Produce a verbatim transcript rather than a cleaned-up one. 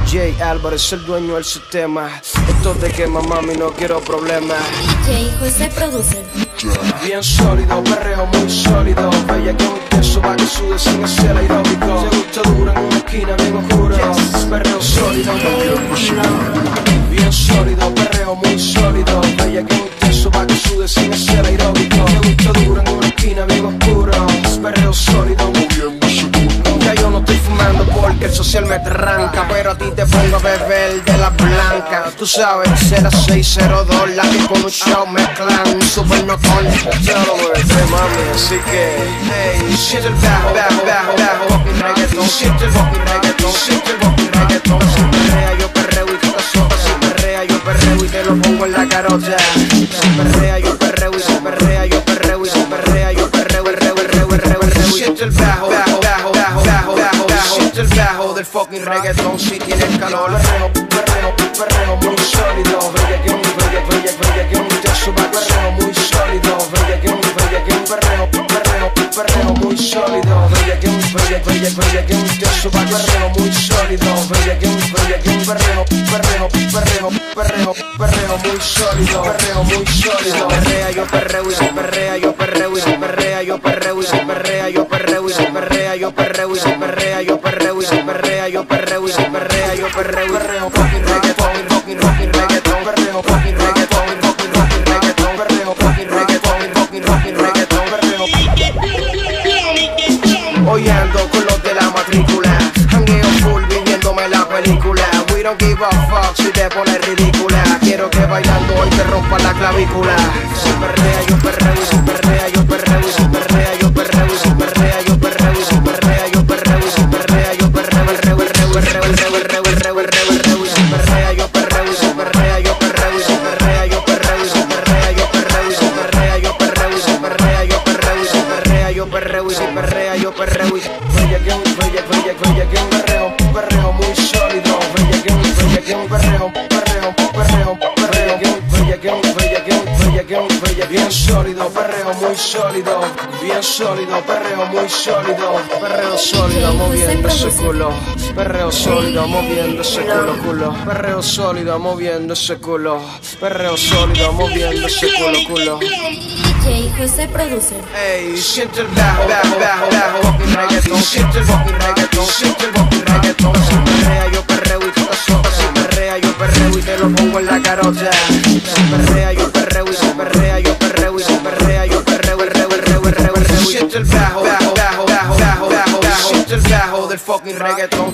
D J Álvarez, el dueño del sistema. Esto te quema, mami, no quiero problemas. D J José Producer. Bien sólido, perreo muy sólido. Bella que un queso pa' que sude sin hacer aeróbico. Se gusta duro en una esquina, bien oscuro. Perreo sólido, bien sólido, perreo muy sólido. Bella que un queso pa' que sude sin hacer aeróbico. Se gusta duro en una esquina, bien oscuro. Perreo sólido, ya yo no estoy fumando porque el social me tranca, pero a ti te pongo a beber de la blanca. Tú sabes, cero seis cero dos, la que con un show mezclan super notón. Yo no me besé, mami, así que hey, siente el bajo, bajo, bajo, bajo, fucking reggaeton. Siente el fucking reggaeton, siente el fucking reggaeton. Si perrea yo perreo y tú te sopas. Si perrea yo perreo y te lo pongo en la carota. Si perrea yo perreo y si perrea yo perreo y si perrea yo perreo, perreo, perreo, perreo, perreo. Siente el bajo, bajo, bajo, bajo, bajo, bajo, bajo. Siente el bajo del fucking reggaeton si tiene el calor. Perreo, perreo, perreo muy sólido. Bella que un, bella, bella, bella que un te suba. Perreo muy sólido. Bella que un, bella que un perreo, perreo, perreo muy sólido. Bella que un, bella, bella, bella que un te suba. Perreo muy sólido. Bella que un, bella que un perreo, perreo, perreo, perreo, perreo muy sólido. Perreo muy sólido. Perrea yo perreo y si perrea yo perreo y si perrea yo perreo y si perrea yo perreo y si perrea yo perreo y si perrea yo perreo y si perrea yo perreo y si perrea yo perreo. Perreo fucking reggaeton, fucking fucking reggaeton. Perreo fucking reggaeton, fucking fucking reggaeton. Perreo fucking reggaeton, fucking fucking reggaeton. Perreo. Hoy ando con los de la matrícula, jangueo full viviéndome la película. We don't give a fuck si te pones ridícula. Quiero que bailando hoy te rompa la clavícula. Si perrea yo perreo y si perrea yo perreo y si perrea yo perreo y si perrea yo perreo y si perrea yo perreo y si perrea yo perreo, perreo, perreo, perreo, perreo, perreo, perreo, perreo y si perrea yo perreo y si perrea yo perreo y si perrea yo perreo y si perrea yo perreo y si perrea yo perreo y si perrea yo perreo y si perrea yo perreo y si perrea yo perreo y bella que un, bella, bella, bella que un perreo, perreo muy sólido. Bella que un, bella que un perreo, perreo, perreo, perreo que un, bella que un, bella que un, bella que un, bella bien sólido, perreo muy sólido, bien sólido, perreo muy sólido, perreo sólido moviendo ese culo, perreo sólido moviendo ese culo, culo, perreo sólido moviendo ese culo, perreo sólido moviendo ese culo, culo. D J José Producer. Ey, siente el bajo, bajo, bajo, bajo, fucking reggaeton. Siente el fucking reggaeton, siente el fucking reggaeton. Si perrea yo perreo y tú te sopas. Si perrea yo perreo y te lo pongo en la carota. Si perrea yo perreo y si perrea yo perreo y si perrea yo perreo, perreo, perreo, perreo, perreo. Siente el bajo, bajo, bajo, bajo, bajo, bajo, bajo. Siente el bajo del fucking reggaeton.